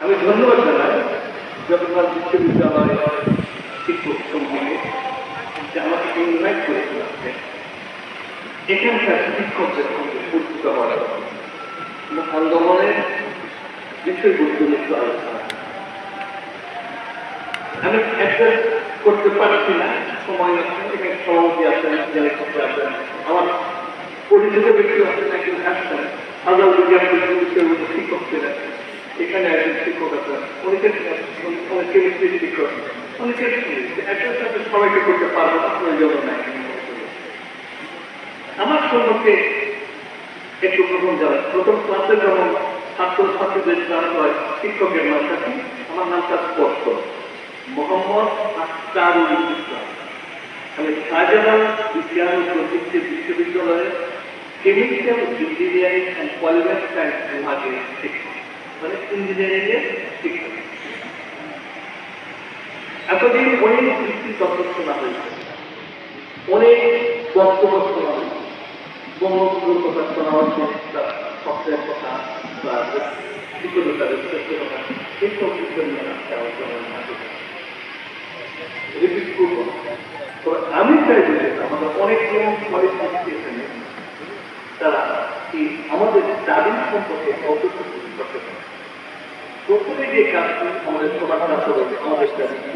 আমি ধন্যবাদ জানাই জগন্নাথ বিশ্ববিদ্যালয় শিক্ষক সমূহকে যে আমাকে ইনভাইট করেছিল এখানকার শিক্ষকদের সঙ্গে পরিচিত হওয়ার আন্দোলনের বিষয়বস্তু নিয়ে আলোচনা। আমি অ্যাড্রেস করতে পারছি না, সময় এখানে সভাপতি আছেন, করতে আসেন, আমার পরিচিত ব্যক্তি আছেন, একজন আসছেন হাজার বিজ্ঞান বিষয়বস্তু শিক্ষক ছিলেন, এখানে একজন শিক্ষক আছেন, অনেকের কেমিস্ট্রি শিক্ষক, অনেকের একজন সাথে সবাইকে করতে পারবো না, প্রয়োজন নাই। আমার সম্পর্কে একটু প্রথম জানাই, প্রথম ক্লাসে যখন ছাত্রছাত্রীদের জানা হয় শিক্ষকের নামটা কি, আমার নামটা স্পষ্ট, মোহাম্মদ আখতারুল ইসলাম। আমি শাহজালাল বিজ্ঞান ও প্রযুক্তি বিশ্ববিদ্যালয়ের chemical engineering and polymer science বিভাগের শিক্ষক, মানে ইঞ্জিনিয়ারিং এর শিক্ষক। এতদিন অনেক যুক্তি তত্ত্ব শোনা হয়েছে, অনেক বক্তব্য শোনা হয়েছে, বঙ্গবন্ধুর কথা শোনা হচ্ছে, তার শব্দের কথা বা বিকলতার উত্তরের কথা, এইসব বিষয় নিয়ে আমি চাই যে আমাদের অনেক এখানে তারা আমাদের দাবির সম্পর্কে অবগত করতে পারে। প্রথমে যে কাজটি আমাদের সবার কাছে রয়েছে, আমাদের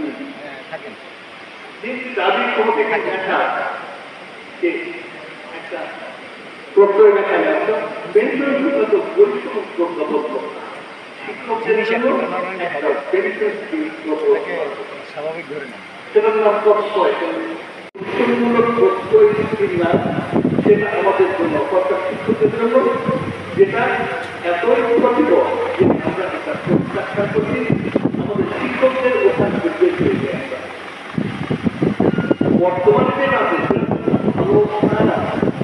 দাবির সম্পর্কে দেখা যে একটা প্রত্যয় দেখা যাচ্ছে পেনশন সংক্রান্ত পরিশ্রম প্রজ্ঞাপত্র শিক্ষকদের জন্য একটা পেনশন স্বাভাবিক ধরে না, সেটার নাম প্রত্যয়। উৎসবমূলক প্রত্যয় কিংবা সেটা আমাদের জন্য অর্থাৎ শিক্ষকদের জন্য যেটা এতই উপকৃত যে আমরা এটা প্রত্যাখ্যান করছি, আমাদের শিক্ষকদের ওখান থেকে বর্তমানে যে না পেয়েছে আমরা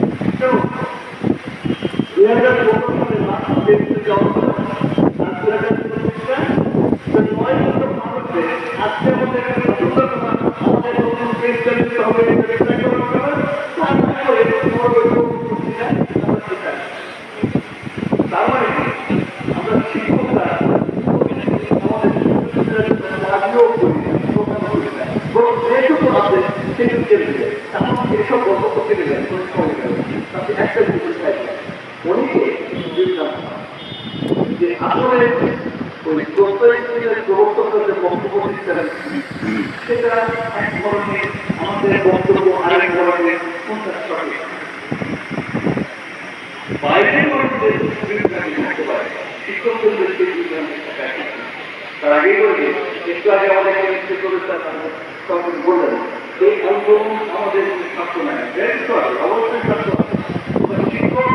2015 সালে মার্চ পেয়েছে যাওয়া আর 2025 মানুষে আজকের মধ্যে আমাদের নতুন পেজ চালিত হবে, তার মানে আমরা শিক্ষকরা আমাদের কাজও করি না, বরং যেটুকু আছে সেটুকু কেড়ে দেয়। এখন এসব গল্প করতে গেলে তাতে একটা জিনিস থাকবে, অনেকে যে আসলে ওই প্রত্যয়ের প্রবর্তকের যে বক্তব্য দিচ্ছেন সেটা এক ধরনের, আমাদের বক্তব্য আরেক ধরনের বাইরের মানুষদের থাকতে পারে, শিক্ষকদের তার আগেই বলবে একটু আগে আমাদেরকে বললেন এই আন্দোলন আমাদের ছাত্র নয়, অবশ্যই ছাত্র শিক্ষক